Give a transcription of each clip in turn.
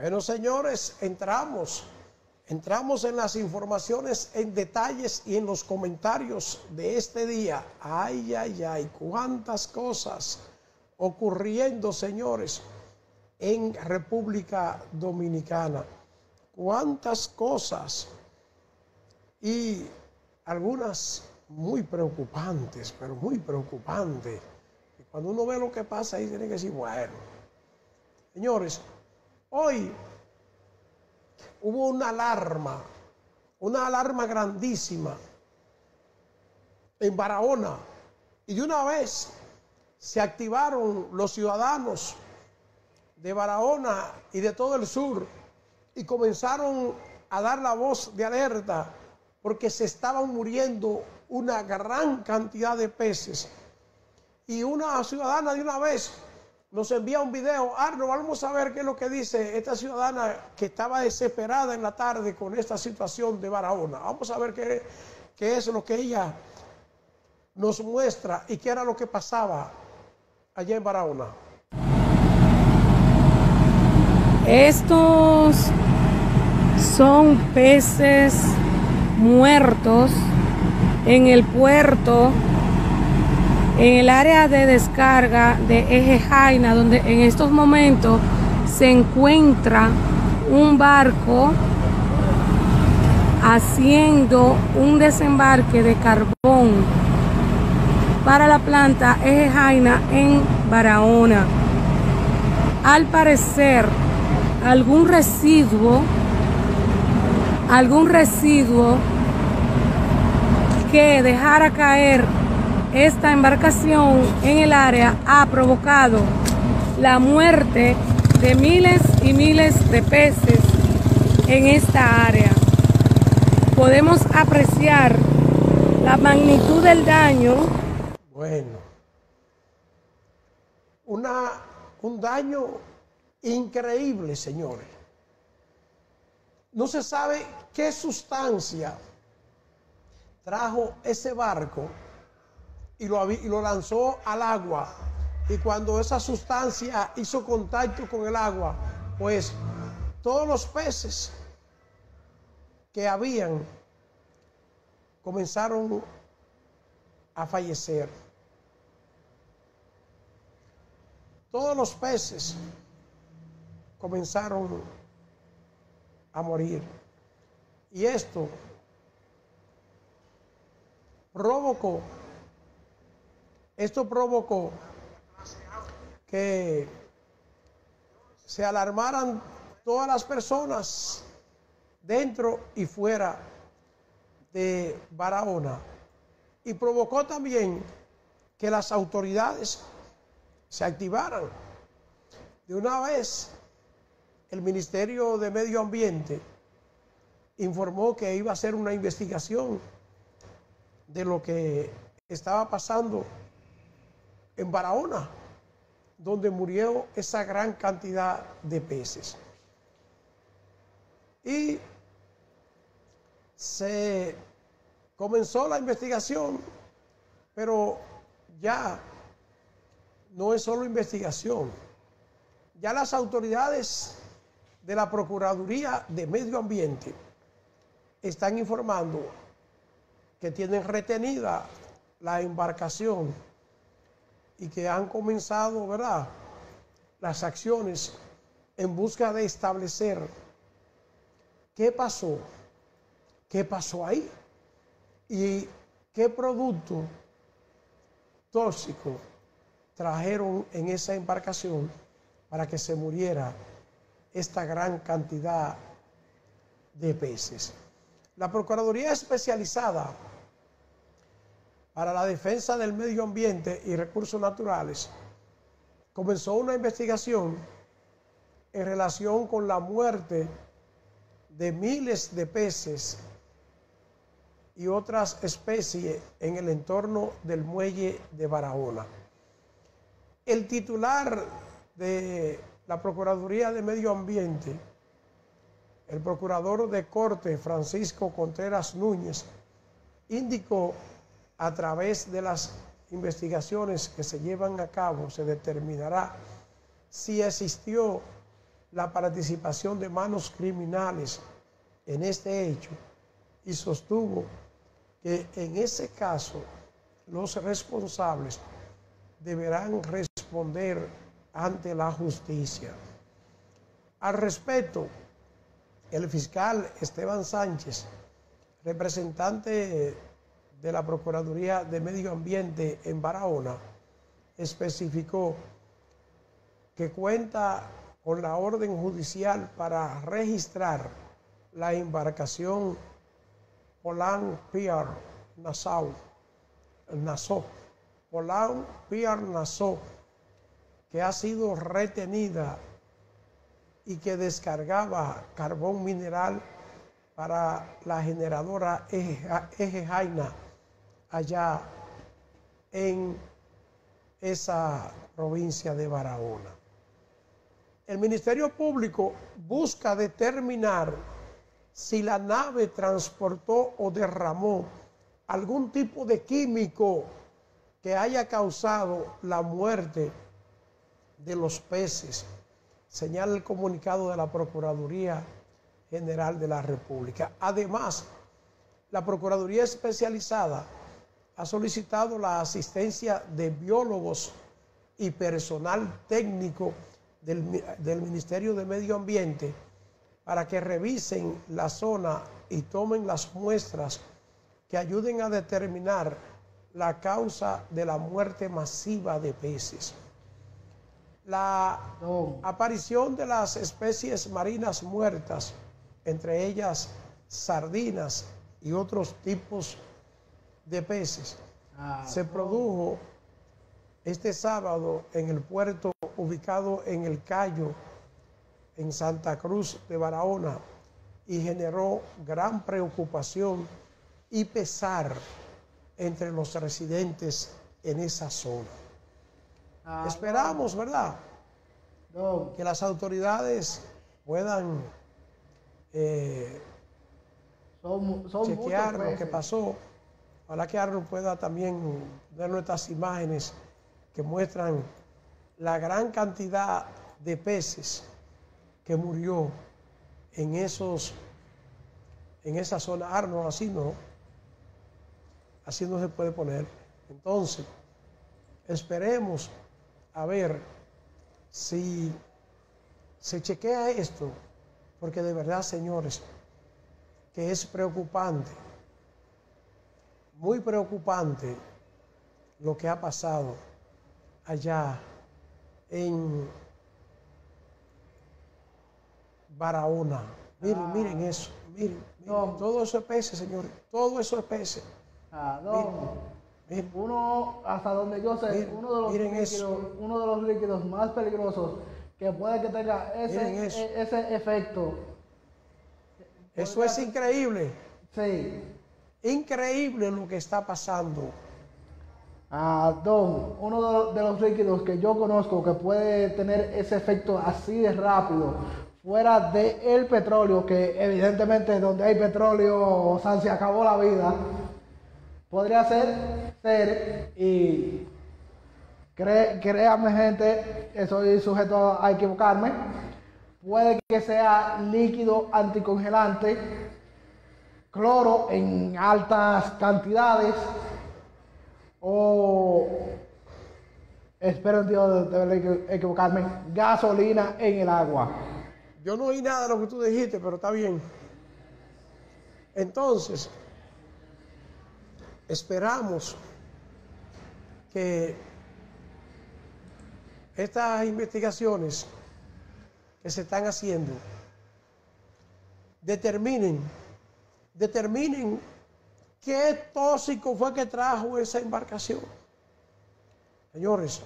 Bueno, señores, entramos en las informaciones, en detalles y en los comentarios de este día. Ay, ay, ay, cuántas cosas ocurriendo, señores, en República Dominicana. Cuántas cosas, y algunas muy preocupantes, pero muy preocupantes. Y cuando uno ve lo que pasa ahí, tiene que decir, bueno, señores, hoy hubo una alarma grandísima en Barahona, y de una vez se activaron los ciudadanos de Barahona y de todo el sur y comenzaron a dar la voz de alerta porque se estaban muriendo una gran cantidad de peces. Y una ciudadana de una vez nos envía un video. Arno, vamos a ver qué es lo que dice esta ciudadana que estaba desesperada en la tarde con esta situación de Barahona. Vamos a ver qué es lo que ella nos muestra y qué era lo que pasaba allá en Barahona. Estos son peces muertos en el puerto, en el área de descarga de Eje Jaina, donde en estos momentos se encuentra un barco haciendo un desembarque de carbón para la planta Eje Jaina en Barahona. Al parecer, algún residuo que dejara caer esta embarcación en el área ha provocado la muerte de miles y miles de peces en esta área. Podemos apreciar la magnitud del daño. Bueno, un daño increíble, señores. No se sabe qué sustancia trajo ese barco y lo lanzó al agua. Y cuando esa sustancia hizo contacto con el agua, pues todos los peces que habían comenzaron a fallecer. Todos los peces comenzaron a morir. Y esto provocó que se alarmaran todas las personas dentro y fuera de Barahona, y provocó también que las autoridades se activaran. De una vez, el Ministerio de Medio Ambiente informó que iba a hacer una investigación de lo que estaba pasando en Barahona, donde murió esa gran cantidad de peces. Y se comenzó la investigación, pero ya no es solo investigación. Ya las autoridades de la Procuraduría de Medio Ambiente están informando que tienen retenida la embarcación y que han comenzado, ¿verdad?, las acciones en busca de establecer qué pasó ahí y qué producto tóxico trajeron en esa embarcación para que se muriera esta gran cantidad de peces. La Procuraduría Especializada para la Defensa del Medio Ambiente y Recursos Naturales comenzó una investigación en relación con la muerte de miles de peces y otras especies en el entorno del muelle de Barahona. El titular de la Procuraduría de Medio Ambiente, el procurador de Corte Francisco Contreras Núñez, indicó a través de las investigaciones que se llevan a cabo, se determinará si existió la participación de manos criminales en este hecho y sostuvo que en ese caso los responsables deberán responder ante la justicia. Al respecto, el fiscal Esteban Sánchez, representante de la Procuraduría de Medio Ambiente en Barahona, especificó que cuenta con la orden judicial para registrar la embarcación Poland Pier Nassau, Poland Pier Nassau, que ha sido retenida y que descargaba carbón mineral para la generadora Eje Jaina allá en esa provincia de Barahona. El Ministerio Público busca determinar si la nave transportó o derramó algún tipo de químico que haya causado la muerte de los peces, señala el comunicado de la Procuraduría General de la República. Además, la Procuraduría Especializada ha solicitado la asistencia de biólogos y personal técnico del Ministerio de Medio Ambiente para que revisen la zona y tomen las muestras que ayuden a determinar la causa de la muerte masiva de peces. La aparición de las especies marinas muertas, entre ellas sardinas y otros tipos de peces, se produjo este sábado en el puerto ubicado en El Cayo, en Santa Cruz de Barahona, y generó gran preocupación y pesar entre los residentes en esa zona. Esperamos, ¿verdad?, que las autoridades puedan chequear lo que pasó. Ojalá que Arnold pueda también ver nuestras imágenes que muestran la gran cantidad de peces que murió en esa zona. Arnold, así no se puede poner. Entonces, esperemos a ver si se chequea esto, porque de verdad, señores, que es preocupante, muy preocupante lo que ha pasado allá en Barahona. Miren eso, miren, todo eso es peces, señores, todo eso es peces. Miren. Uno, hasta donde yo sé, uno de los líquidos más peligrosos que puede que tenga ese efecto. Eso es increíble. Sí. Increíble lo que está pasando. Uno de los líquidos que yo conozco que puede tener ese efecto así de rápido, fuera del petróleo, que evidentemente donde hay petróleo, o sea, se acabó la vida, podría ser y créame, gente, estoy sujeto a equivocarme, puede que sea líquido anticongelante, cloro en altas cantidades, o, espero en Dios de equivocarme, gasolina en el agua. Yo no oí nada de lo que tú dijiste, pero está bien. Entonces, esperamos que estas investigaciones que se están haciendo determinen qué tóxico fue que trajo esa embarcación. Señores,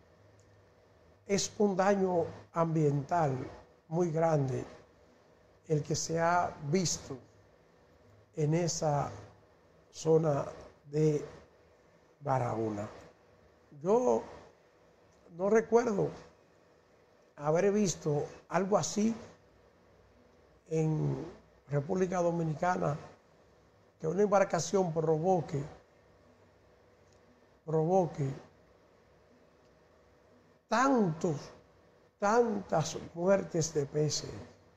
es un daño ambiental muy grande el que se ha visto en esa zona de Barahona. Yo no recuerdo haber visto algo así en República Dominicana, que una embarcación provoque tantas muertes de peces.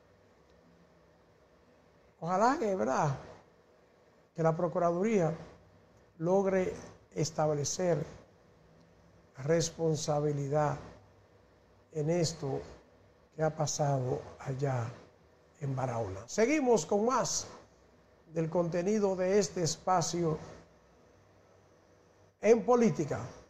Ojalá que, ¿verdad?, que la Procuraduría logre establecer responsabilidad en esto que ha pasado allá en Barahona. Seguimos con más del contenido de este espacio en política.